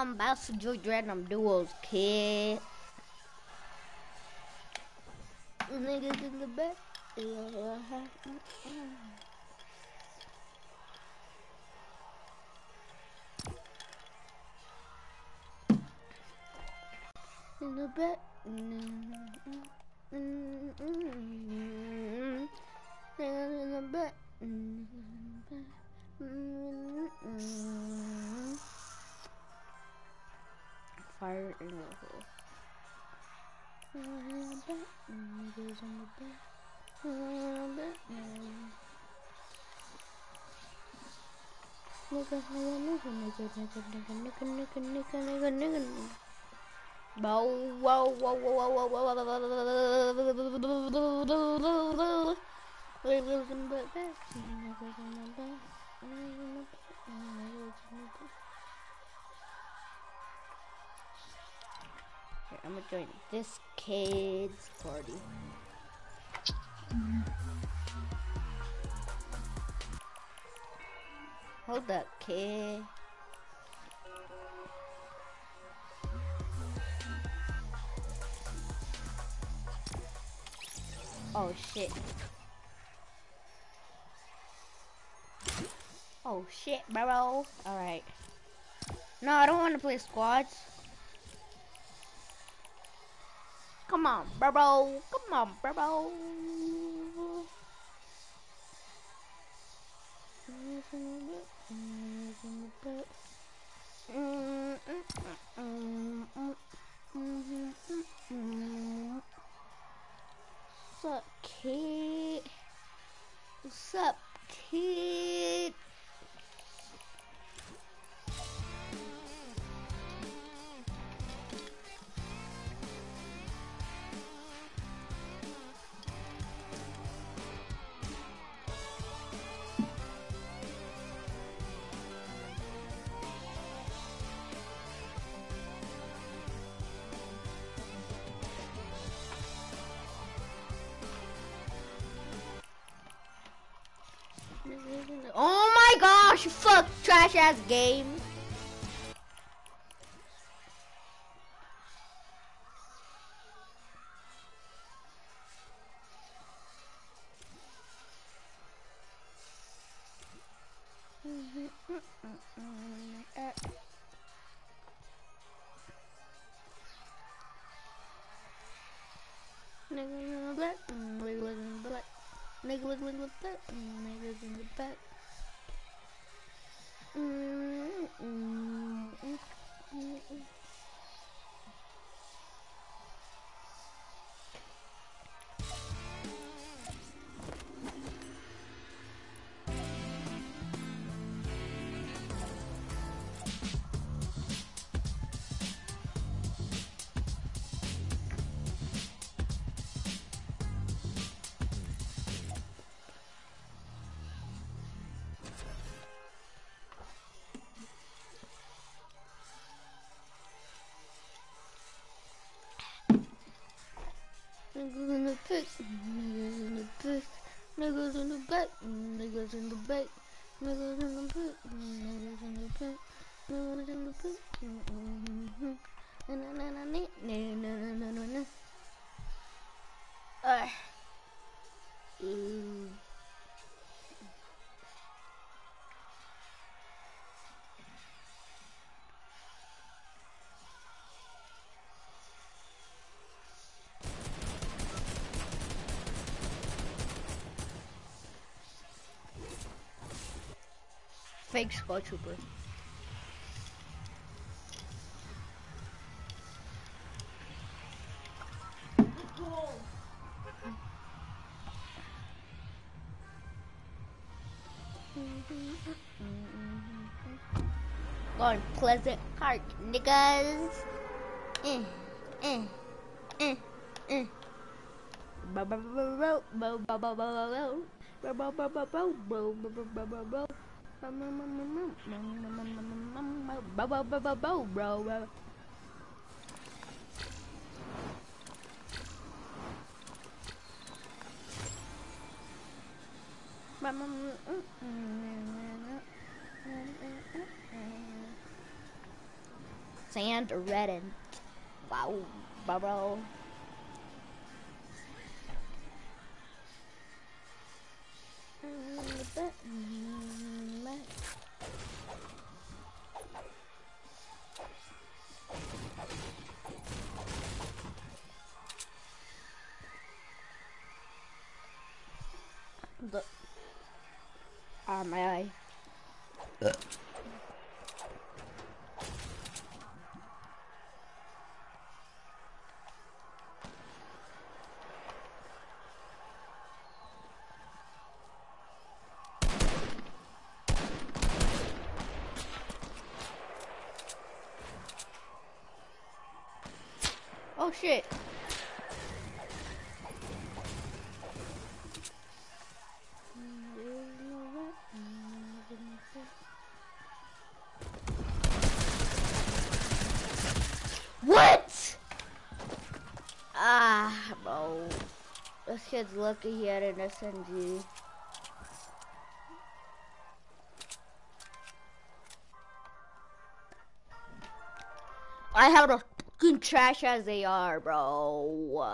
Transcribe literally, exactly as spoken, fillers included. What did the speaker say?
I'm about to join random duos, kid. Niggas in the back. In the back. Niggas in the back. Fire in the hole. Niggas in the back. Nigga, nigga, nigga, nigga, nigga, nigga, nigga, nigga, nigga, nigga, nigga. Bow, wow, wow, wow, wow, wow, wow, Here, I'm gonna join this kid's party. Hold up, kid. Oh shit. Oh shit, bro. Alright. No, I don't want to play squads. Come on, bro. Come on, bro. What's up, kid? What's up, kid? Oh my gosh, fuck, trash ass game. Niggas in the back, niggas in the back, niggas in the back, niggas in the back. Niggas in the pit, niggas in the pit, niggas in the back, niggas in the back, niggas in the pit, niggas in the pit, niggas in the pit. Na na na na na na na na. Ah. Ooh. Fake squad trooper. Going Pleasant Park, niggas. Eh, eh, eh, eh. Bo bo bo bo bo bo bo bo bo bo bo bo bo bo bo bo bo bo bo. Bo bo bo bo bo bro bro. Sand or redden. Wow, bro. Look. Ah, my eye. Oh shit. What? Ah, bro. This kid's lucky he had an S M G. I have a fucking trash as they are, bro.